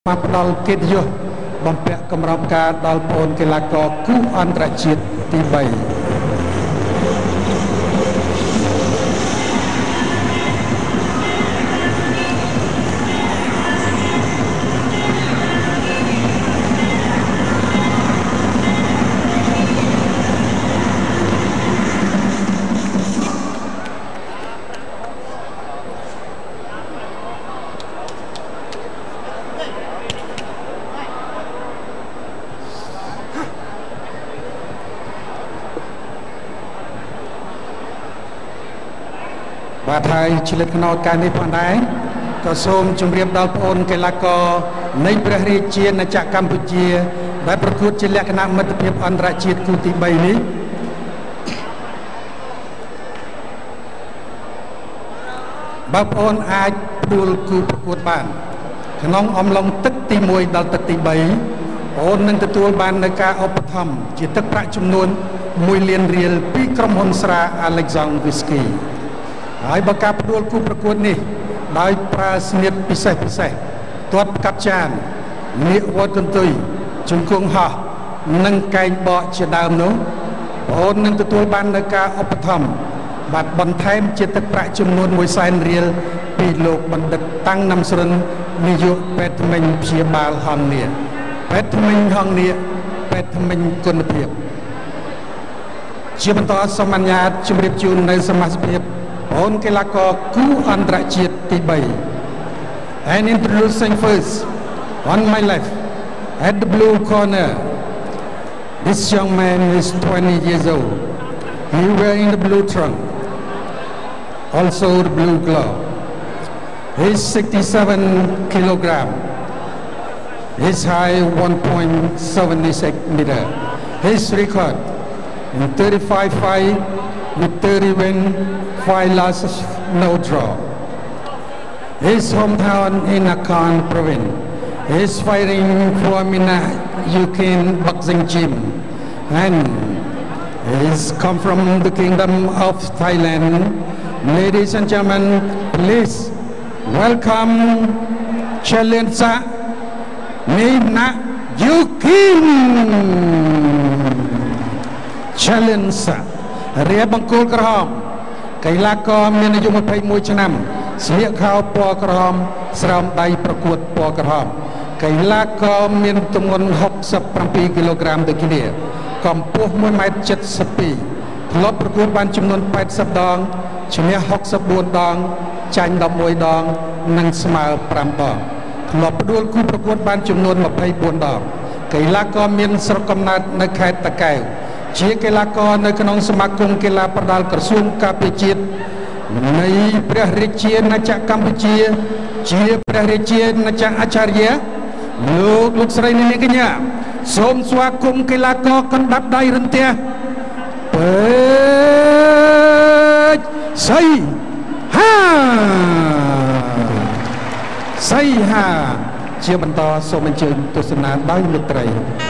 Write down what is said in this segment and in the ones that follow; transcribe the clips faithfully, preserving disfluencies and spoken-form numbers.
มาพลังเกียรติยศบำเพ็ญกำลังการดอลโอนกีฬากอคู่อันตรจิตตีใบบาไทยชิลิตขนอการในพันได้ก็ส่งจุ่มเรียบดาวโอนกีฬากอในประเทศจีนในจากกัมพูชีได้ประกวดจิเลคณะมัธยมอันตรจิตคู่ที่ใบนี้บาโอนอาจดูคู่ประกวดบ้านขนองอมลงตึกตีมวยดาวตึกตีใบโอนนั่งตัวบ้านในการอุปธรรมจิตตึกประจำนวนมวยเลียนเรียลปีกรมฮอนสราอเล็กซานด์วิสกี้ไอ้บังคับดูคู่ประกวดนี้ได้ปราศนิตพิเศษพิเศษตัวกับจานนิวัตตุยจุงคงหานั่งไก่บ่อเชดามนู้โอนนั่งตัวบ้านในการอุปธรรมบัดบนไทม์จิตประจำนวนมวยไซน์เรียลปีโลกบันดัดตั้งนำสรนนิยมเป็ดมิงเพียบาลฮังเนียเป็ดมิงฮังเนียเป็ดมิงกุนเพียบเชื่อมันต่อสมัญญาจุมริบจูนในสมัสเพียบโอนกีฬากอคู่อันตรจิตที่ใบ and introducing first on my left at the blue corner this young man is twenty years old he wearing the blue trunk also the blue glove he's sixty-seven kilogram his height one point seven six meter his record in thirty-five fight with thirty win, five losses, no draw. His hometown in Nakhon province. He's fighting for Mina Yukin boxing gym, and he's come from the kingdom of Thailand. Ladies and gentlemen, please welcome Challensa Mina Yukin. Challensa.เรียบังคูลกระหอมกีฬากรมีอายุมาเพียงมวยชนะเสียข่าวปอกระหอมสรามได้ประกวดปอกระหอมกีฬากรมีจำนวนหกสิบปีกิโลกรัมต่อกิโลกำปูมวยไม้เจ็ดสิบปีทลบประกวดบันจำนวนแปดสิบดองชนะหกสิบบุญดองจันดอกมวยดองนังสมาปรามดองทลบประดวลคู่ประกวดบันจำนวนมาเพียงบุญดองกีฬากรมีสรกำนัดในเขตตะแกวเชียกีฬากรในขนมสมาคมกีฬาประดาลกระทรวงการพิจิตรในประเทศจีนในจากกัมพูชีเชียประเทศจีนในจากอาจารย์ลูกลูกสไลนี่กันเนี่ยสมสวาคมกีฬากรกันดับได้รันเตียเปิดใส่ห้าใส่ห้าเชียบรรทอสมบัญชีตุสนาได้มิตร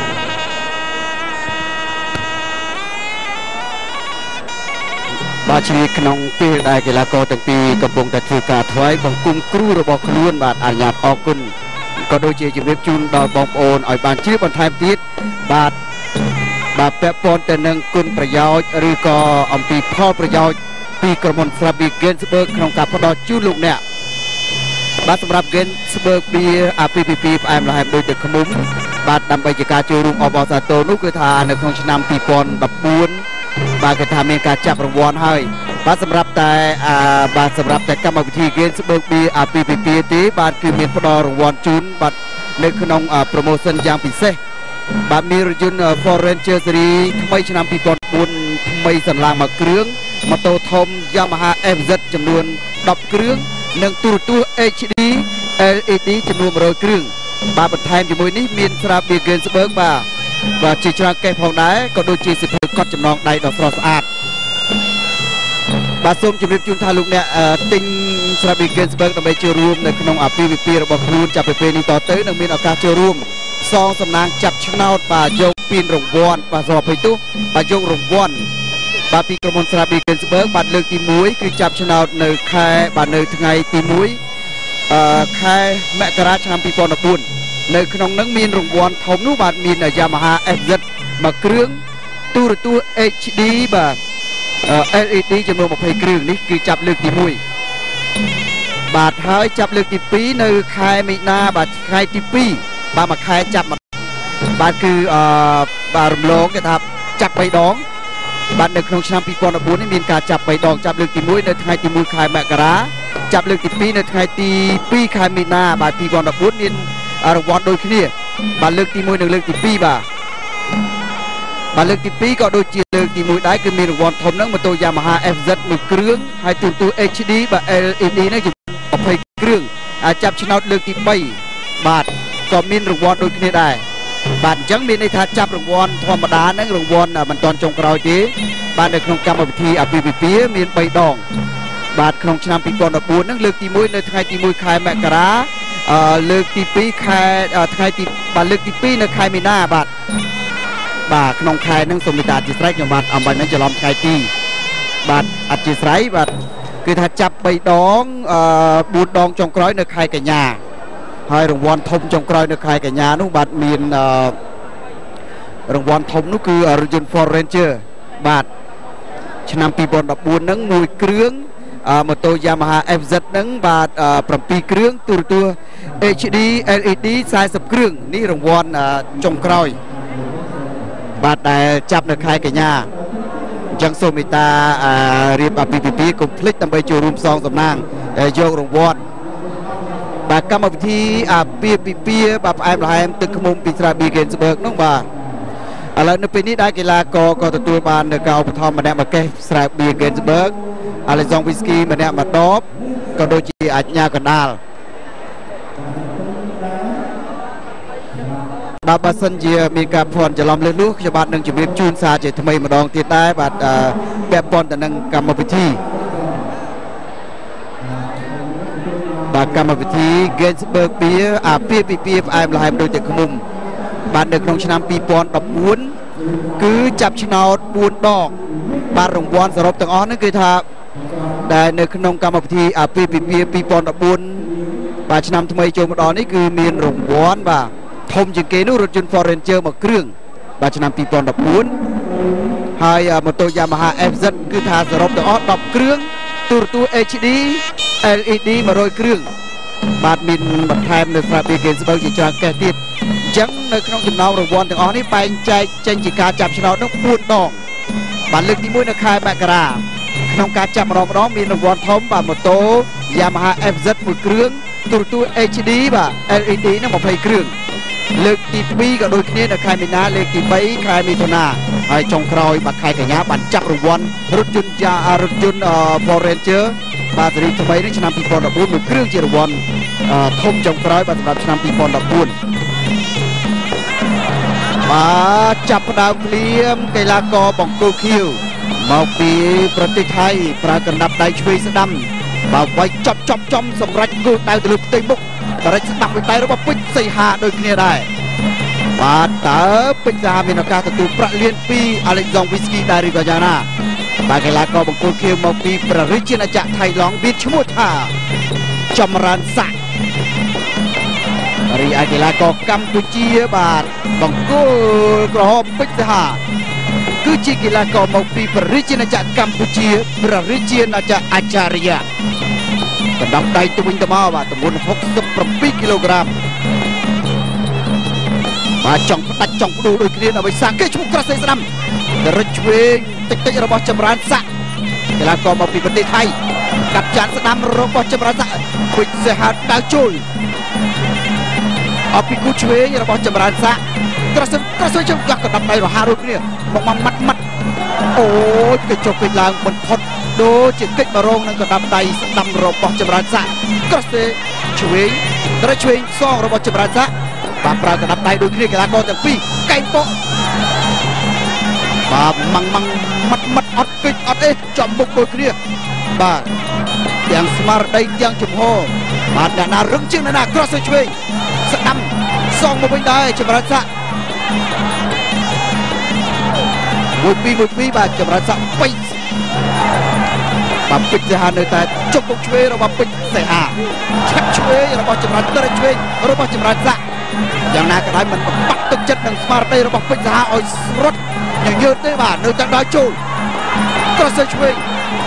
บาชีขนมปีได้กีฬากรตั้งปีกระปงแต่ถือการถวายบังกุมครูระบบขลุ่นบาดอาญาออกกุนก็โดยเฉพาะจุนดาวบองโอนอ่อยบานชื่อบนไทม์ติดบาดบาดแปะปนแต่หนึ่งกุนประโยชน์หรือก็อมปีพ่อประโยชน์ปีกระมวลสลับบีเกนสเบิร์กขนมกับพอดจุลุกเนี่ยบาดสำหรับเกนสเบิร์กปีอาปีปีปีแอมลายโดยเด็กขมุมบาดนำไปจากการจูรุงอบอสาโตนุคือทาในของชนามปีปอนแบบปูนบาดกระทำมีการจับรางวัลให้บาดสำหรับแต่บาดสำหรับแต่กรรมวิธีเกณฑ์สเบิร์กบีอาปีปีปีตีบาดคือมีพอดรางวัลจุนบาดในขนมโปรโมชั่นอย่างพิเศษบาดมีรจุนฟอร์เรนเจอร์ซีทำไมชนามปีปอนปูนทำไมสันลางมาเครื่องมาโตทอมยามาฮ่าเอฟเซจำนวนดับเครื่องหนึ่งตัวตัวเอชดีเอลอีดีจำนวนร้อยเครื่องบาดบนไทม์จมูกนี้มีสำหรับบีเกณฑ์สเบิร์กบาว่าจีจางแก่พองได้ก็โดยจีสิบเอ็ดก็จำลองได้ดอกฟรอสอาดบาส้มจุดจุนทาลุกเนี่ยติงสระบีเกนสเบิร์กนำไปเจอรวมในขนมอาปีวิปีระบบครูจับไปเป็นต่อเต้นนักมีโอกาสเจอรวมซองสำนักจับชนะป่าโยกปีนรงวอนป่าสอบไปตู้ป่าโยกรงวอนป่าปีกระมวลสระบีเกนสเบิร์กบัดเลือกตีมุ้ยคือจับชนะในแค่บัดในทั้งไงตีมุ้ยแค่แม่กระชนำปีปอนปูนบនៅក្នុងនឹងមានរង្វាន់ធំនោះបាទមាន Yamaha เอฟ เซด មួយគ្រឿងទូរទស្សន៍ เอช ดี បាទ แอล อี ดี ចំនួនยี่สิบគ្រឿងនេះគឺចាប់លើកទីមួយបាទហើយចាប់លើកទីពីរនៅខែមីនាបាទខែទីពីរបាទមួយខែចាប់បាទគឺអឺបាទរំលងគេថាចាប់បីដងបាទនៅក្នុងឆ្នាំពីរពាន់ដប់បួននេះមានការចាប់បីដងចាប់លើកទីមួយនៅថ្ងៃទីមួយខែមករាចាប់លើកទីពីរនៅថ្ងៃទីពីរខែមីនាបាទពីរពាន់ដប់បួនមានរង្វាន់ដូចគ្នាបាទលើកទីមួយនិងលើកទីពីរបាទបាទលើកទីពីរក៏ដូចជាលើកទីមួយដែរគឺមានរង្វាន់ធំហ្នឹងម៉ូតូ Yamaha เอฟ เซด មួយគ្រឿងហើយទូរទស្សន៍ เอช ดี បាទ แอล อี ดี ហ្នឹងជាยี่สิบគ្រឿងអាចចាប់ឆ្នោតលើកទីបីបាទក៏មានរង្វាន់ដូចគ្នាដែរបាទអញ្ចឹងមានន័យថាចាប់រង្វាន់ធម្មតាហ្នឹងរង្វាន់មិនទាន់ចុងក្រោយទេបាទនៅក្នុងកម្មវិធីអាពាហ៍ពិពាហ៍មានបីដងបាទក្នុងឆ្នាំពីរពាន់ដប់បួនហ្នឹងលើកទីមួយនៅថ្ងៃទីមួយខែមករាអឺលើកទីពីរខែថ្ងៃទីបាទលើកទីពីរនៅខែមីនាបាទបាទក្នុងខែហ្នឹងសូមមេត្តាអធិស្ឋានខ្ញុំបាទអំបញ្ញនឹងច្រឡំថ្ងៃទីបាទអធិស្ឋានបាទគឺថាចាប់បីដងអឺបួនដងចុងក្រោយនៅខែកញ្ញាហើយរង្វាន់ធំចុងក្រោយនៅខែកញ្ញានោះបាទមានអឺរង្វាន់ធំនោះគឺរថយន្ត Ford Ranger បាទឆ្នាំពីរពាន់ដប់បួនហ្នឹងមួយគ្រឿងម៉ូតូ Yamaha เอฟ เซด ហ្នឹងបាទbảyគ្រឿងទូរទស្សន៍ เอช ดี แอล อี ดี สี่สิบគ្រឿងនេះរង្វាន់ចុងក្រោយបាទដែលចាប់នៅខែកញ្ញាអញ្ចឹងសូមមេត្តារៀបអាពាហ៍ពិពាហ៍កុំភ្លេចដើម្បីចូលរួមសងសំណាងយករង្វាន់បាទកម្មវិធីអាពាហ៍ពិពាហ៍បាទផ្អែមល្ហែមទឹកឃ្មុំពីស្រាបៀរ Gainsbourg នោះបាទឥឡូវនៅពេលនេះដែរកីឡាករក៏ទទួលបាននៅការឧបត្ថម្ភម្នាក់មួយកេសស្រាបៀរ Gainsbourg អាឡេសុងវីស្គីម្នាក់មួយដបក៏ដូចជាអាជ្ញាកណ្ដាលបាទបើសិនជាមានការភ័ន្តច្រឡំលើសនោះខ្ញុំបាទនឹងជម្រាបជូនសារជាថ្មីម្ដងទៀតដែរបាទពាក់ព័ន្ធទៅនឹងកម្មវិធីបាទកម្មវិធី Gainsbourg Beer អាពាហ៍ពិពាហ៍ផ្អែមល្ហែមដូចទឹកឃ្មុំបាទនៅក្នុងឆ្នាំពីរពាន់ដប់បួនគឺចាប់ឆ្នោតបួនដងបាទរង្វាន់សរុបទាំងអស់ហ្នឹងគឺថាដែលនៅក្នុងកម្មវិធីអាពាហ៍ពិពាហ៍ពីរពាន់ដប់បួនបាទឆ្នាំថ្មីចូលមកដល់នេះគឺមានរង្វាន់បាទធំជាងគេនោះរថយន្ត Ford Ranger មួយគ្រឿងបាទឆ្នាំពីរពាន់ដប់បួនហើយម៉ូតូ Yamaha เอฟ เซด គឺថាសរុបទាំងអស់ដប់គ្រឿងទូរទស្សន៍ เอช ดี แอล อี ดี មួយរយគ្រឿងបាទមានបន្ថែមនៅស្រាបៀរ Gainsbourg ជាច្រើនកេសទៀតអញ្ចឹងនៅក្នុងចំណោមរង្វាន់ទាំងអស់នេះបែងចែកចេញជាការចាប់ឆ្នោតនោះបួនដងបាទលើកទីមួយនៅខែមករាក្នុងការចាប់ម្ដងម្ដងមានរង្វាន់ធំបាទម៉ូតូ Yamaha เอฟ เซด មួយគ្រឿងទូរទស្សន៍ เอช ดี បាទ แอล อี ดี នឹងยี่สิบគ្រឿងលើកទីពីរក៏ដូចគ្នានៅខែមីនាលើកទីបីខែមិថុនាហើយចុងក្រោយបាទខែកញ្ញាបានចាប់រង្វាន់រថយន្តយ៉ារថយន្ត Ford Ranger បាទសេរីថ្មីនេះឆ្នាំពីរពាន់ដប់បួនមួយគ្រឿងជារង្វាន់ធំចុងក្រោយបាទសម្រាប់ឆ្នាំពីរពាន់ដប់បួនបាទចាប់ផ្ដើមភ្លាមកីឡាករបង្គោលខៀវមកពីប្រទេសថៃប្រើកណ្ដាប់ដៃឆ្វេងស្ដាំបាទវាយចប់ចប់ចំសម្រាប់គោលដៅទៅលើផ្ទៃមុខបរិចស្ដាប់វិដៅរបស់ពេជ្រសីហាដូចគ្នាដែរបាទតើពេជ្រសីហាមានឱកាសទទួលប្រាក់លានពីអាឡេសុងវីស្គីដែរឬក៏យ៉ាងណាបាទកីឡាករបង្គោលខៀវមកពីព្រះរាជាណាចក្រថៃឡង់មានឈ្មោះថាចម្រើនស័ក្តិរីឯកីឡាករកម្ពុជាបាទបង្គោលក្រហមពេជ្រសីហាគឺជាកីឡាករមកពីព្រះរាជាណាចក្រកម្ពុជាព្រះរាជាណាចក្រអាចារ្យកណ្ដាប់ដៃទៅវិញទៅមកបាទទម្ងន់ហុកសិបប្រាំពីរគីឡូក្រាមបាទចង់ផ្ដាច់ចង់ផ្ដួលដូចគ្នាដើម្បីសាងគេឈ្មោះក្រសេស្ដាំរិចឆ្វេងតិចតិចរបស់ចម្រើនស័ក្តិកីឡាករមកពីប្រទេសថៃកាត់ចានស្ដាំរបស់ចម្រើនស័ក្តិពេជ្រសីហាដៅចូលអបពីគូឆ្វេងរបស់ចម្រើនស័ក្តិក្រសេក្រសេជើងកាត់កណ្ដាប់ដៃរហ័សដូចគ្នាមកមកម៉ាត់ម៉ាត់អូយគេចុះគេឡើងមិនផុតដូចជាកិច្ចបរងនឹងកណ្ដាប់ដៃស្ដាំរបស់ចម្រើនស័ក្តិក្រសេឆ្វេងត្រឆ្វេងសងរបស់ចម្រើនស័ក្តិបាទប្រើកណ្ដាប់ដៃដូចគ្នាកីឡាករទាំងពីរកែងប៉ុបាទម៉ាំងម៉ាំងម៉ាត់ម៉ាត់អត់កិច្ចអត់អេចំមុខដូចគ្នាបាទទាំងស្មារតីទាំងជំហរបាទអ្នកណារឹងជាងអ្នកណាក្រសេឆ្វេងស្ដាំសងមកវិញដែរចម្រើនស័ក្តិមួយពីរមួយពីរបាទចម្រើនស័ក្តិពេជ្របាទពេជ្រសីហានៅតែជុកមុខឆ្វេងរបស់ពេជ្រសីហាឆាប់ឆ្វេងរបស់ចម្រើនត្រឆ្វេងរបស់ចម្រើនស័ក្តិយ៉ាងណាក៏ដោយមិនបាក់ទឹកចិត្តនឹងស្មារតីរបស់ពេជ្រសាហាឲ្យរត់ញញើតទេបាទនៅតែដល់ចូលក្រសើឆ្វេង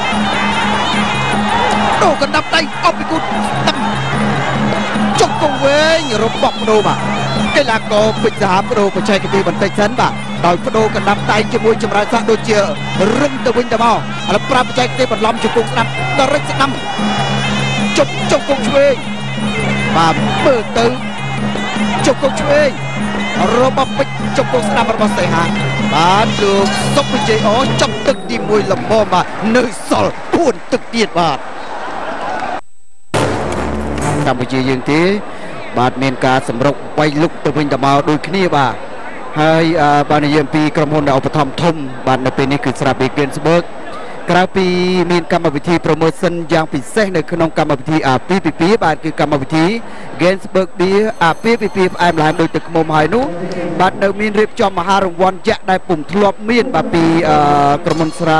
ដូរកណ្ដាប់ដៃអបពីគូទឹកចុកកងវែងរបស់បដូបាទកីឡាករពេជ្រសាហាបដូបច្ចេកទេសបន្តិចសិនបាទដោយបដូរកណ្ដាប់ដៃជាមួយចម្រើនសាក់ដូចជារឹងទៅវិញទៅមកឥឡូវប្រាប់បច្ចេកទេសបន្លំជង្គង់ស្ដាប់ដល់រិចស្ដាំជុកជុកកងឆ្វេងបាទមើលទៅជុកកងឆ្វេងរបស់ពេជ្រជុកកងស្ដាំរបស់សីហាបាទលោកសុកវិជ័យអចាប់ទឹកទីមួយលំមបាទនៅសល់ពួនទឹកទៀតបាទកម្ពុជាយើងទេបាទមានការសម្រុកវាយលុកទៅវិញទៅមកដូចគ្នាបាទហើយបាទនិយាយអំពីក្រុមហ៊ុនដែលឧបត្ថម្ភធំបាទនៅពេលនេះគឺស្រាប់ពី Gainsberg ក្រៅពីមានកម្មវិធី promotion យ៉ាងពិសេសនៅក្នុងកម្មវិធីអាពាហ៍ពិពាហ៍បាទគឺកម្មវិធី Gainsberg Beer អាពាហ៍ពិពាហ៍ផ្អែមល្ហែមដូចទឹកឃ្មុំហើយនោះបាទនៅមានរៀបចំមហារង្វាន់យក្សដែលពុំធ្លាប់មានបាទពីក្រុមហ៊ុនស្រា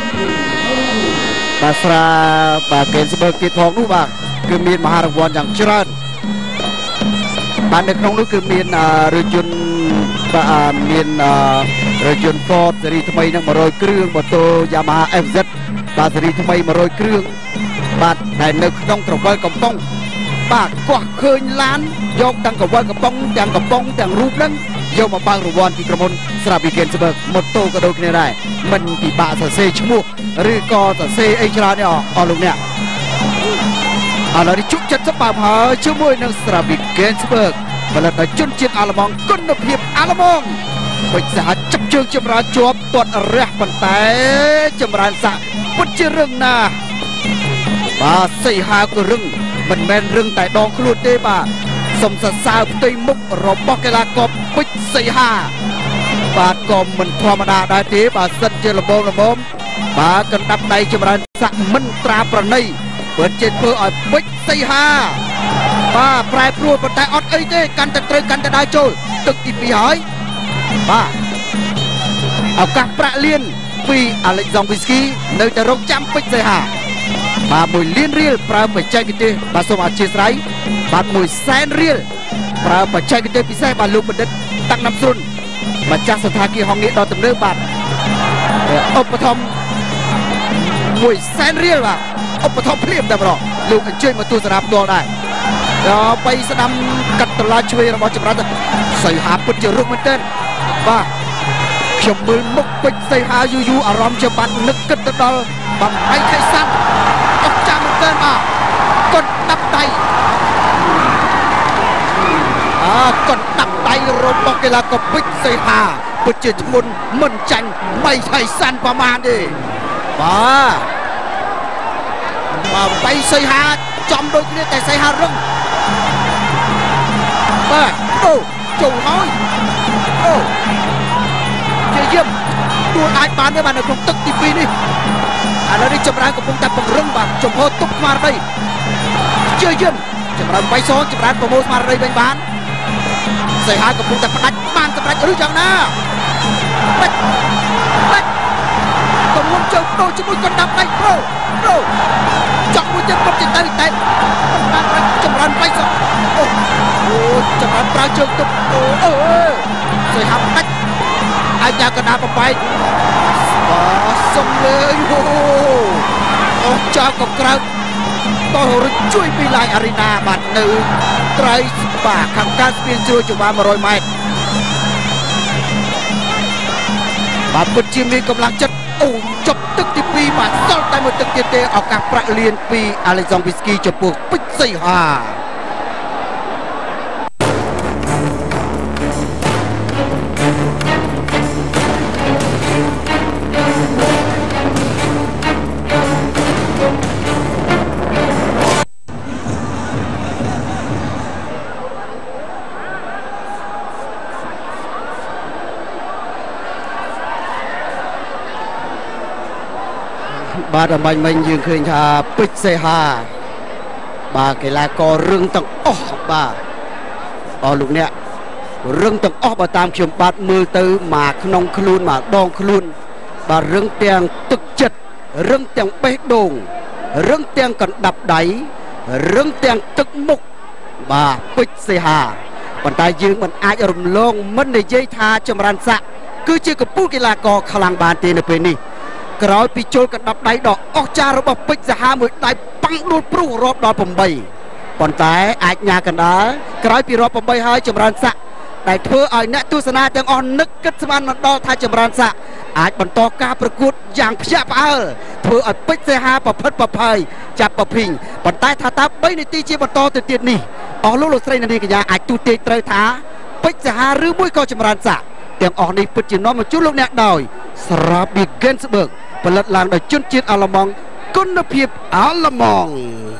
បាទស្រាបាទ Gainsberg ទៀតផងនោះបាទគឺមានមហារង្វាន់យ៉ាងច្រើនបាទនៅក្នុងនោះគឺមានរថយន្តបាទមានរថយន្ត Ford ស៊េរីថ្មីនឹងone hundredគ្រឿងម៉ូតូ Yamaha เอฟ เซด បាទស៊េរីថ្មីone hundredគ្រឿងបាទដែលនៅក្នុងត្រវល់កំប៉ុងបាទកោះឃើញឡានយកទាំងកវលកំប៉ុងទាំងកំប៉ុងទាំងរូបហ្នឹងយកមកបើករង្វាន់ពីក្រុមហ៊ុនស្រាប់ពី Gainsberg ម៉ូតូក៏ដូចគ្នាដែរមិនពិបាកសរសេរឈ្មោះឬក៏សរសេរអីច្រើនទេអស់លោកអ្នកឥឡូវនេះជក់ចិត្តសបើមហើយជាមួយនឹងស្រាប់ពី Gainsberg ផលិតដោយជនជាតិអាល្លឺម៉ង់គុណភាពអាល្លឺម៉ង់ពេជ្រសហចាប់ជើងចម្រើនជាប់ទាត់រះប៉ុន្តែចម្រើនសាក់ពិតជារឹងណាស់បាទសីហាក៏រឹងមិនមែនរឹងតែដងខ្លួនទេបាទសូមសរសើរផ្ទៃមុខរបស់កីឡាករពេជ្រសីហាបាទក៏មិនធម្មតាដែរទេបាទសិតជាលំបងលំបងបាទកណ្ដាប់ដៃចម្រើនសាក់មិនត្រាប្រណីពិតជាធ្វើឲ្យពេជ្រសីហាបាទប្រែប្រួលប៉ុន្តែអត់អីទេកាន់តែត្រូវកាន់តែដើរចូលទឹកទីពីរហើយបាទឱកាសប្រាក់លានពីអាឡិចសង់វីស្គីនៅតែរកចាំពេជ្រសីហាបាទមួយលានរៀលប្រើបច្ចេកទេសបាទសូមអធិស្ឋានបាទមួយសែនរៀលប្រើបច្ចេកទេសពិសេសបាទលោកបណ្ឌិតតាក់ណាំស្រុនម្ចាស់សន្តាគារហងងារដ៏ទំនើបបាទឧបត្ថម្ភមួយសែនរៀលបាទឧបត្ថម្ភភ្លាមតែម្ដងលោកអញ្ជើញមកទស្សនាផ្ទាល់ដែរដល់បីស្ដាំកាត់តឡាឆ្វេងរបស់ចម្រើនសីហាពិតជារឹងមែនទែនបាទខ្ញុំមើលមុខពេជ្រសីហាយូរយូរអារម្មណ៍ជាបាត់នឹកគិតទៅដល់បំផៃខេសាន់អស់ចាំមែនទែនបាទកត់ដាក់ដៃអើកត់ដាក់ដៃរបស់កីឡាករពេជ្រសីហាពិតជាធ្ងន់មិនចាញ់បៃខេសាន់ប្រមាណទេបាទបាទបៃសីហាចំដូចគ្នាតែសីហារឹងបាទអូចូលហើយអូជាយឹមដួលអាចបានទេបាទនៅក្នុងទឹកទីពីរនេះឥឡូវនេះចម្រើនកំពុងតែពង្រឹងបាទចំហទប់ស្មារតីជាយឹមចម្រើនបៃសងចម្រើនប្រមូលស្មារតីវិញបានសីហាកំពុងតែផ្ដាច់បានសម្រេចឬយ៉ាងណាបាច់បាច់កំពុងចូលដូរជាមួយកណ្ដាប់ដៃប្រូប្រូចង់មួយទៀតពិតជាទៅតែបានចម្រើនបៃសងអូអូចម្រើនប្រើជើងទប់អូអើសីហាផ្ដាច់អាចយកកណ្ដាប់បបែកបាទសុំលើអូអូចោលក៏ក្រៅតោះរជួយ ពីឡាយអារីណាបាទនៅត្រៃស្ប៉ាខាងកើតស្ពានជ្រួយចង្វាone hundredម៉ែត្របាទពិតជាមានកម្លាំងចិត្តអូចប់ទឹកទីពីរបាទសល់តែមួយទឹកទៀតទេឱកាសប្រាក់លានពីអាឡិចសង់វីស្គីចំពោះពេជ្រសីហាបាទអំបញ្ញមិញយើងឃើញថាពេជ្រសីហាបាទកីឡាកររឹងទាំងអស់បាទអស់លោកអ្នករឹងទាំងអស់បើតាមខ្ញុំបាទមើលទៅមកក្នុងខ្លួនមកដងខ្លួនបាទរឹងទាំងទឹកចិត្តរឹងទាំងបេះដូងរឹងទាំងកណ្ដាប់ដៃរឹងទាំងទឹកមុខបាទពេជ្រសីហាប៉ុន្តែយើងមិនអាចរំលងមិននិយាយថាចម្រើនស័ក្តិគឺជាកំពូលកីឡាករខ្លាំងបានទេនៅពេលនេះក្រោយពីចូលកណ្ដាប់ដៃដ៏អស្ចារ្យរបស់ពេជ្រសាហាមួយដៃប៉ាំងដួលព្រុសរាប់ដល់ប្រាំបីប៉ុន្តែអាចញ៉ាកណ្ដាលក្រោយពីរាប់ប្រាំបីហើយចម្រើនស័ក្តិដែលធ្វើឲ្យអ្នកទស្សនាទាំងអស់នឹកគិតស្មានមិនដល់ថាចម្រើនស័ក្តិអាចបន្តការប្រកួតយ៉ាងភ្ញាក់ផ្អើលធ្វើឲ្យពេជ្រសាហាប្រផិតប្រផាយចាប់ប្រភីងប៉ុន្តែថាតើបីនាទីជាបន្តទៅទៀតនេះអស់លោកលោកស្រីនាងកញ្ញាអាចទូទាញត្រូវថាពេជ្រសាហាឬមួយក៏ចម្រើនស័ក្តិទាំងអស់នេះពិតជានាំមកជួបលោកអ្នកដោយស្រាប៊ីហ្គេនស្បឺកផលិតឡើងដោយជនជាតិអាល្លឺម៉ង់គុណភាពអាល្លឺម៉ង់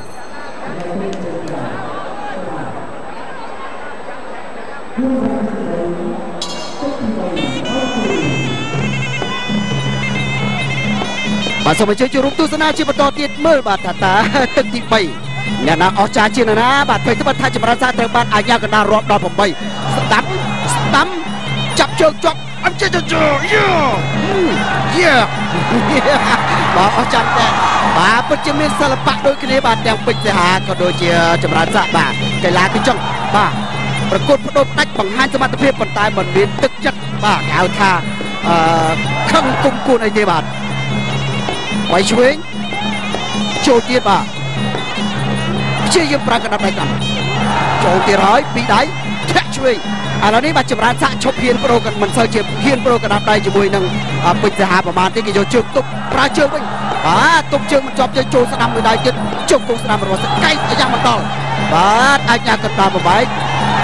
បាទសូមអញ្ជើញចូលរួមទស្សនាជាបន្តទៀតមើលបាទថាតាទឹកទីបីអ្នកណាអស្ចារ្យជាងណាបាទពេលត្បិតថាចម្រើនស័ក្តិត្រូវបានអាជ្ញាកណ្ដាលរាប់ដល់ប្រាំបីស្ដាប់ស្ដាំចាប់ជើងជាប់អញ្ជើញទៅយោយេបាទអស្ចារ្យតែបាទពិតជាមានសិល្បៈដូចគ្នាបាទទាំងពេជ្រសាហាក៏ដូចជាចម្រើនស័ក្តិបាទកីឡាគឺចង់បាទប្រកួតបដូរផ្ដាច់បង្ហាញសមត្ថភាពប៉ុន្តែមិនមានទឹកចិត្តបាទគេហៅថាអឺខឹងគុំគួនអីទេបាទវាយឆ្វេងចូលទៀតបាទព្យាយាមប្រើកណ្ដាប់ដៃតាមចូលទៀតហើយពីដៃធាក់ឆ្វេងឥឡូវនេះបាទចម្រើនស័ក្តិឈប់ហ៊ានប្រូមិនសូវជាហ៊ានប្រូកណ្ដាប់ដៃជាមួយនឹងពេជ្រសាហាប្រមាណទេគេយកជើងទប់ប្រើជើងវិញបាទទប់ជើងមិនជាប់ជើងចូលស្ដាំមួយដៃទៀតជុំគង់ស្ដាំរបស់សកៃយ៉ាងមិនដល់បាទអាចញ៉ាកណ្ដាប់ប្របែក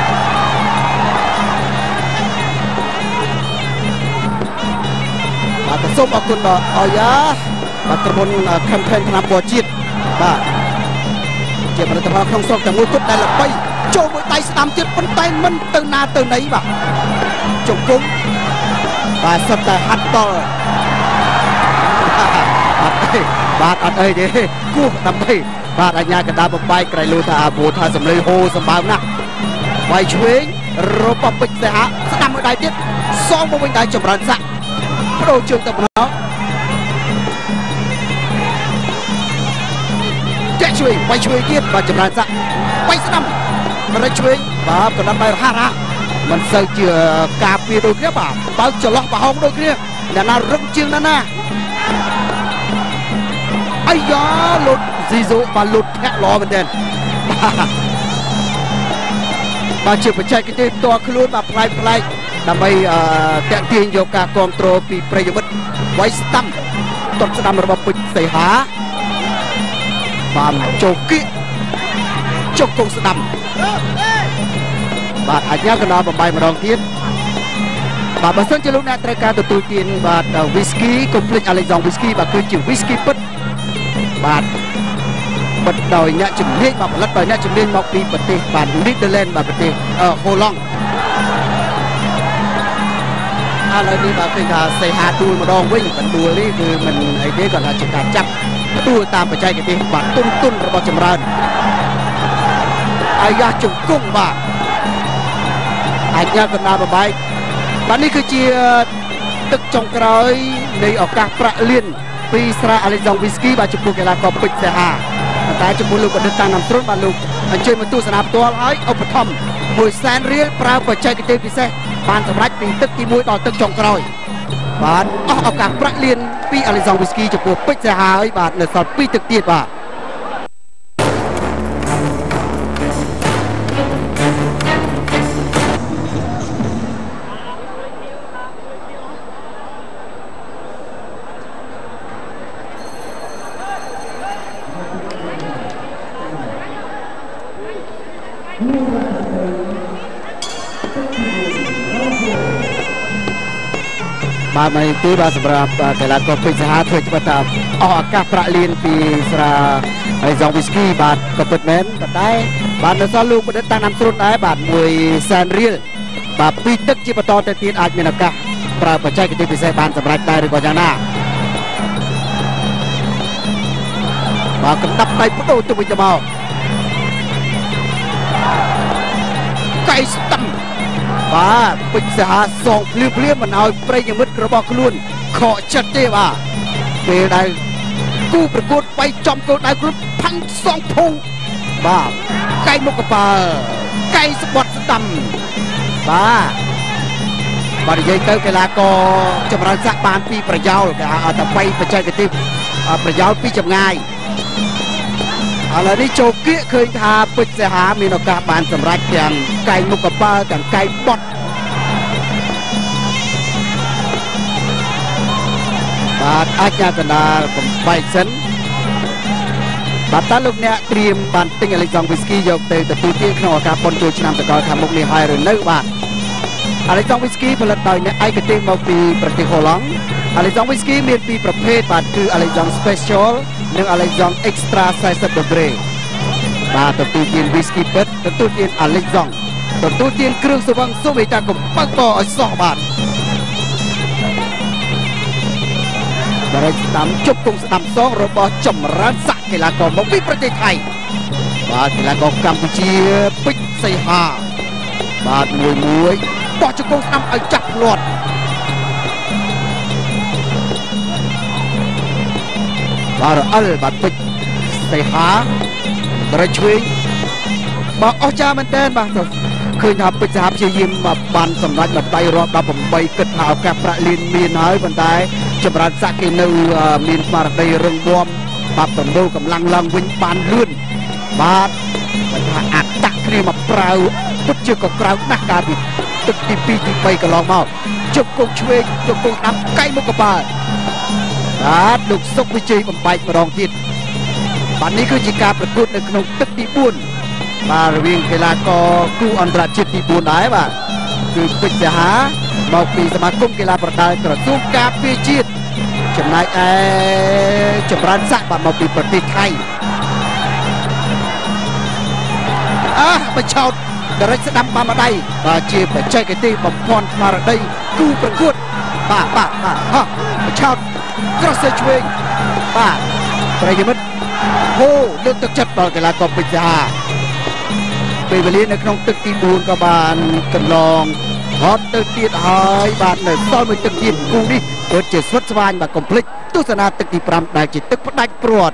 បាទសូមអរគុណដល់អាយ៉ាបាទក្រុមហ៊ុន campaign ថ្នាំពណ៌ជាតិបាទជាផលិតផលក្នុងស្រុកតែមួយគត់ដែលល្បីចូលមួយដៃស្ដាំទៀតប៉ុន្តែមិនទៅណាទៅណីបាទជង្គង់បាទសិតតែហាត់តល់អត់ទេបាទអត់អីទេគោះដើម្បីបាទអាជ្ញាកណ្ដាលបំបែកក្រៃលូថាអាបូថាសម្លេងហូរសម្បើមណាស់វាយឆ្វេងរបស់ពេជ្រសាហាស្ដាំមួយដៃទៀតសងមកវិញដៃចម្រើនស័ក្តិបដូរជើងទៅម្ដងចាក់ឆ្វេងវាយឆ្វេងទៀតបាទចម្រើនស័ក្តិវាយស្ដាំរត់ឆ្វេងបាទកណ្ដាប់ដៃរហ័សរហ័សមិនសូវជាការពារដូចគ្នាបាទបើចន្លោះប្រហោងដូចគ្នាអ្នកណារឹងជាងណាណាអាយ៉ាលុតស៊ីសូបាទលុតធាក់ល្អមែនទែនបាទជាបច្ចេកទេសផ្ទាល់ខ្លួនបាទផ្លែកផ្លែកដើម្បីតាក់ទាញយកការគ្រប់គ្រងពីប្រិយមិត្តវាយស្ដាំតត់ស្ដាំរបស់ពេជ្រសីហាបាទចូលគៀកជុកគង់ស្ដាំបាទអាជ្ញាកណ្ដាលបំបីម្ដងទៀតបាទបើសិនជាលោកអ្នកត្រូវការទទួលទានបាទ whisky កុំភ្លេច Alexandre whisky បាទគឺជា whisky ពិតបាទពិតដោយអ្នកជំនាញបាទផលិតដោយអ្នកជំនាញមកពីប្រទេសបាទ Netherlands បាទប្រទេសហូឡង់ឥឡូវនេះបាទឃើញថាសីហាដួលម្ដងវិញបន្ដួលនេះគឺមិនអីទេគាត់ថាជាការចាប់ដួលតាមបច្ចេកទេសបាទទុនទុនរបស់ចម្រើនអាយ៉ាជង្គង់បាទអាជ្ញាកណ្ដាលបបែកបាទនេះគឺជាទឹកចុងក្រោយនៃឱកាសប្រាក់លានពីស្រា Alexandre whisky បាទចំពោះកីឡាករពេជ្រសាហាតែចំពោះលោកបណ្ឌិតតាណាំស្រុនបាទលោកអញ្ជើញមកទស្សនាផ្ទាល់ហើយឧបត្ថម្ភមួយសែនរៀលប្រើបច្ចេកទេសពិសេសបានសម្រេចពីទឹកទីមួយដល់ទឹកចុងក្រោយបាទអស់ឱកាសប្រាក់លានពី Alexandre whisky ចំពោះពេជ្រសាហាហើយបាទនៅសល់ពីរទឹកទៀតបាទបាទមកទីបាទសម្រាប់កីឡាករពេជ្រសាហាធ្វើច្បាប់ថាអស់ឱកាសប្រាក់លានពីស្រា Alexandre whisky បាទក៏ពិតមែនប៉ុន្តែបាទនៅសល់លោកបណ្ឌិតតាណាំស្រុនដែរបាទមួយសែនរៀលបាទពីទឹកជាបន្តទៅទៀតអាចមានឱកាសប្រើបច្ចេកទេសពិសេសបានសម្រាប់ដែរឬក៏យ៉ាងណាបាទកណ្ដាប់ដៃបដូរទៅវិញទៅមកកៃស្ដាំបាទពេជ្រសាហាសងភ្លាមភ្លាមមិនឲ្យប្រិយមិត្តរបស់ខ្លួនខកចិត្តទេបាទពេលដែលគូប្រកួតបៃចំគោលដៅខ្លួនផាំងសងភងបាទកៃមុខកប៉ាល់កៃស្បត់ស្ដាំបាទបាទនិយាយទៅកីឡាករចម្រើនស័ក្តិបានពីប្រយោលគេហៅតែបីបច្ចេកទេសប្រយោលពីចម្ងាយឥឡូវនេះចូលគៀកឃើញថាពេជ្រសហាមានឱកាសបានសម្រេចទាំងកែងមុខកប៉ាល់ទាំងកែងបត់បាទអាចញាកណ្ដាលកំបែកសិនបាទតើលោកអ្នកត្រៀមបានទិញអេលិចសង់វីស្គីយកទៅទទួលទានក្នុងឱកាសបុណ្យចូលឆ្នាំសកលខាងមុខនេះហើយឬនៅបាទអេលិចសង់វីស្គីផលិតដោយអ្នកឯកទេសមកពីប្រទេសហូឡង់អេលិចសង់វីស្គីមានពីរប្រភេទបាទគឺអេលិចសង់ Special និងអេលិចសង់ Extra สี่สิบ degree បាទទទួលទានវីស្គីពិតទទួលទានអេលិចសង់ទទួលទានគ្រឿងស្រវឹងសូមមេត្តាកុំបើកបរឲ្យសោះបាទបរិយាស្ដាំជប់គង់ស្ដាំសងរបស់ចម្រើនស័ក្តិកីឡាករមកពីប្រទេសថៃបាទកីឡាករកម្ពុជាពេជ្រសីហាបាទមួយមួយបោះជង្គង់ស្ដាំឲ្យចាប់ផ្លាត់បាទរអិលបាទពេជ្រសីហាបរិយាឆ្វេងបាទអស្ចារ្យមែនទែនបាទឃើញថាពេជ្រសីហាព្យាយាមបានសម្រេចមកដៃរាប់ដប់ប្រាំគិតថាឱកាសប្រាក់លានមានហើយប៉ុន្តែចម្រើនស័ក្តិគេនៅមានស្មារតីរឹងមាំបាទតម្រូវកម្លាំងឡើងវិញបានលឿនបាទថាអត្តគ្នាមកប្រើពុតជាក៏ក្រៅណាស់កាលពីទឹកទីពីរទីបីកន្លងមកជុកគង់ឆ្វេងជុកគង់ស្ដាំកៃមុខកប៉ាល់បាទលោកសុកវិជ័យបំបែកម្ដងទៀតបាទនេះគឺជាការប្រកួតនៅក្នុងទឹកទីបួនបាទរវាងកីឡាករគូអន្តរជាតិទីបួនដែរបាទគឺពេជ្រសហាមកពីសមាគមកីឡាប្រដាល់ក្រសួងការពារជាតិចំណែកឯចម្រើនស័ក្តិបាទមកពីប្រទេសថៃអះបឆោតដរិចស្ដាំបានម្ដាយបាទជាបច្ចេកទេសបំភាន់ស្មារតីគូប្រកួតបាទបាទបាទហោះបឆោតក្រោះសេឆ្វេងបាទប្រិយមិត្តហូលើកទឹកចិត្តដល់កីឡាករពេជ្រសហាពេលវេលានៅក្នុងទឹកទីបួនក៏បានកន្លងហត់ទៅទៀតហើយបាទនៅសល់មួយទឹកទៀតគូនេះពិតជាស្វិតស្វាញបាទកុំភ្លេចទស្សនាទឹកទីប្រាំដែលជាទឹកផ្ដាច់ព្រាត់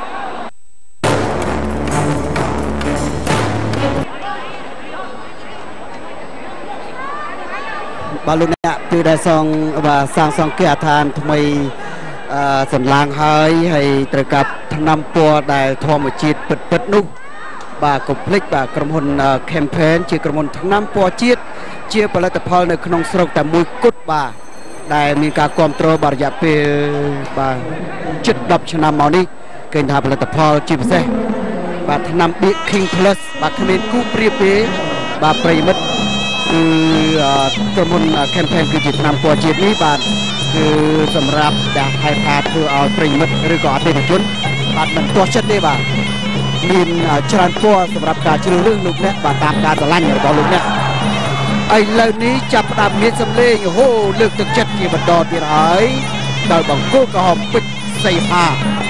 បាទលោកអ្នកគឺដែលសង់បាទសាងសង់គេអាឋានថ្មីអឺសន្លាងហើយហើយត្រូវការថ្នាំពណ៌ដែលធម្មជាតិពិតពិតនោះបាទកុំភ្លេចបាទក្រុមហ៊ុន Campaign ជាក្រុមហ៊ុនថ្នាំពណ៌ជាតិជាផលិតផលនៅក្នុងស្រុកតែមួយគត់បាទដែលមានការគ្រប់គ្រងបាទរយៈពេលបាទជិតដប់ឆ្នាំមកនេះឃើញថាផលិតផលជាពិសេសបាទថ្នាំ Big King Plus បាទគ្មានគូប្រៀបទេបាទប្រិយមិត្តគឺក្រុមហ៊ុន Campaign គឺជាថ្នាំពណ៌ជាតិនេះបាទគឺសម្រាប់ដែលហេតុថាធ្វើឲ្យប្រិយមិត្តឬក៏អតិថិជនបាទមិនទាស់ចិត្តទេបាទមានច្រើនពណ៌សម្រាប់ការជ្រើសរើសលោកអ្នកបាទតាមការស្រឡាញ់របស់លោកអ្នកឥឡូវនេះចាប់ផ្ដើមមានសម្លេងហូលើកទឹកចិត្តជាបន្តទៀតហើយដល់បង្គោលក្រហមពេជ្រសីហា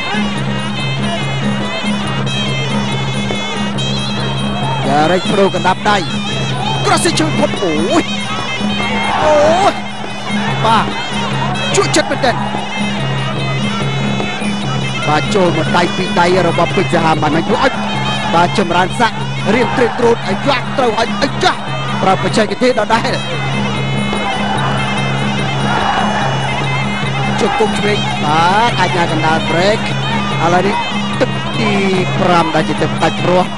យ៉ារិចប្រូកណ្ដាប់ដៃក្រោះសេជួយផុតអូយអូយបាទជួយចិត្តមែនទេបាទចូលមកដៃពីដៃរបស់ពេជ្រសហាបានឲ្យជួយបាទចម្រើនស័ក្តិរៀបត្រេកត្រោតឲ្យយ៉ាក់ត្រូវឲ្យអិចចាស់ប្រើបច្ចេកទេសដដែលជុកគុំឆ្វេងបាទអាចញ៉ាកណ្ដាល break ឥឡូវនេះទឹកទីប្រាំដែលជាទឹកដាច់ព្រោះ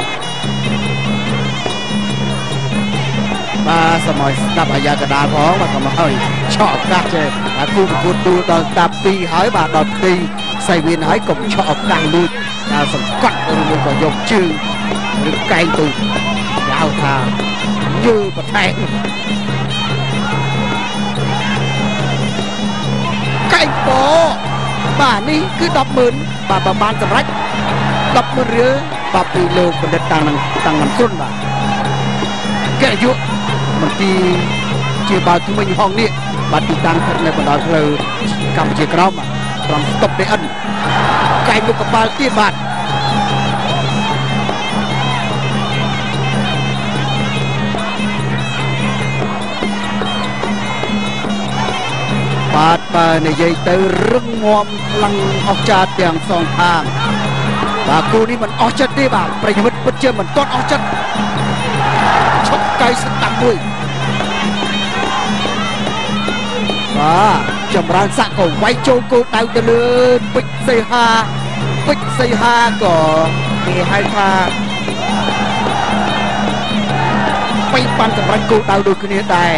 បាទសម័យស្ដាប់អាយ៉ាកណ្ដាលផងបាទក៏មកហើយឆក់ឱកាសចេះអាគូប្រកួតទូដល់តាពីរហើយបាទដល់ផ្ទៃសៃវៀនហើយកុំឆក់ឱកាសលួចដល់សង្កត់ឬមួយក៏យកជើងឬកែងទូហៅថាយឺបតែកកែងបបាទនេះគឺដប់ម៉ឺនបាទបើបានសម្រេចដប់ម៉ឺនរៀលបាទពីលោកបណ្ឌិតតាំងនឹងតាំងនឹងសុនបាទកែយុមន្ទីរជាបាល់ថ្មីហងនេះបាទទីតាំងស្ថិតនៅបណ្ដោយផ្លូវកម្ពុជាក្រោមក្រុមស្តុបដេអិនកែងមុខកប៉ាល់ទៀតបាទបាទបើនិយាយទៅរឹងមាំខ្លាំងអស្ចារ្យទាំងសងខាងបាទគូនេះមិនអស់ចិត្តទេបាទប្រិយមិត្តពិតជាមិនទាន់អស់ចិត្តឈប់កៃស្ដាំមួយបាទចម្រើនស័កក៏វាយចូលគោលដៅទៅលើពេជ្រសីហាពេជ្រសីហាក៏គេហៅថាពេញបានសម្រាប់គោលដៅដូចគ្នាដែរ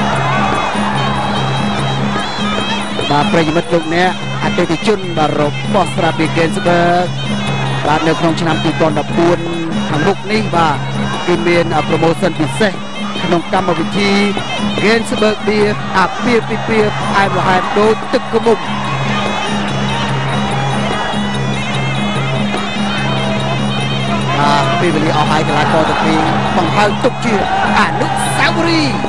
បាទប្រិយមិត្តលោកអ្នកអតិថិជនបាទរបស់ស្រាបៀរ Gainsbourg បាទនៅក្នុងឆ្នាំពីរពាន់ដប់បួនខាងមុខនេះបាទគឺមាន promotion ពិសេសក្នុងកម្មវិធី Gainsbourg Beer អាពាហ៍ពិពាហ៍ផ្អែមល្ហែមដូចទឹកកមុំបាទពេលវេលាអស់ហើយកីឡាករទាំងពីរបង្ហើបទុកជាអនុស្សាវរីយ៍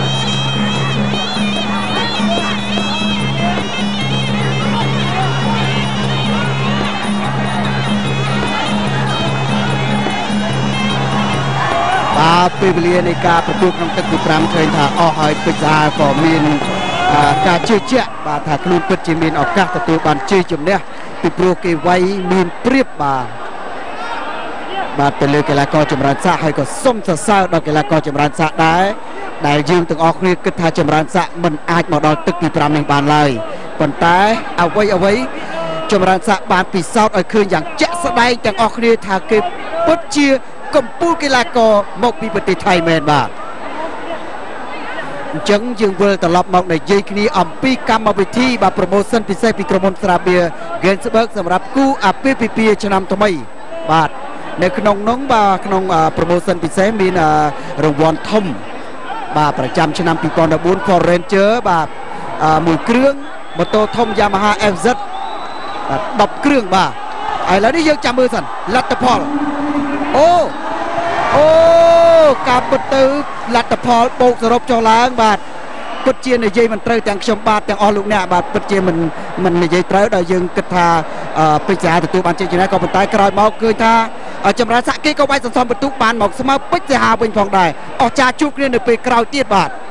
បាទពេលវេលានៃការប្រកួតក្នុងទឹកទីប្រាំឃើញថាអស់ហើយពេជ្រសាហាក៏មានការជឿជាក់បាទថាខ្លួនពិតជាមានឱកាសទទួលបានជ័យជំនះពីព្រោះគេវាយមានប្រៀបបាទបាទទៅលើកីឡាករចម្រើនស័កហើយក៏សុំសរសើរដល់កីឡាករចម្រើនស័កដែរដែលយើងទាំងអស់គ្នាគិតថាចម្រើនស័កមិនអាចមកដល់ទឹកទីប្រាំនេះបានឡើយប៉ុន្តែអ្វីអ្វីចម្រើនស័កបានពិសោធន៍ឲ្យឃើញយ៉ាងជាក់ស្ដែងទាំងអស់គ្នាថាគេពិតជាកម្ពុជាកីឡាករមកពីប្រទេសថៃមែនបាទអញ្ចឹងយើងវិលត្រឡប់មកនិយាយគ្នាអំពីកម្មវិធីបាទ promotion ពិសេសពីក្រុមហ៊ុនស្រាបៀរ Gainsbourg សម្រាប់គូអាពាហ៍ពិពាហ៍ឆ្នាំថ្មីបាទនៅក្នុងនោះបាទក្នុង promotion ពិសេសមានរង្វាន់ធំបាទប្រចាំឆ្នាំពីរពាន់ដប់បួន Ford Ranger បាទមួយគ្រឿងម៉ូតូធំ Yamaha เอฟ เซด បាទដប់គ្រឿងបាទឥឡូវនេះយើងចាំមើលសិនលទ្ធផលអូអូការពិតទៅលទ្ធផលបូកសរុបចុះឡើងបាទពិតជានិយាយមិនត្រូវទាំងខ្ញុំបាទទាំងអស់លោកអ្នកបាទពិតជាមិនមិននិយាយត្រូវដល់យើងគិតថាពេជ្រសាហាទទួលបានជ័យជំនះក៏ប៉ុន្តែក្រោយមកឃើញថាចម្រើនស័កគេក៏វាយសន្សំបន្ទុកបានមកស្មើពេជ្រសាហាវិញផងដែរអស្ចារ្យជួបគ្នានៅពេលក្រោយទៀតបាទ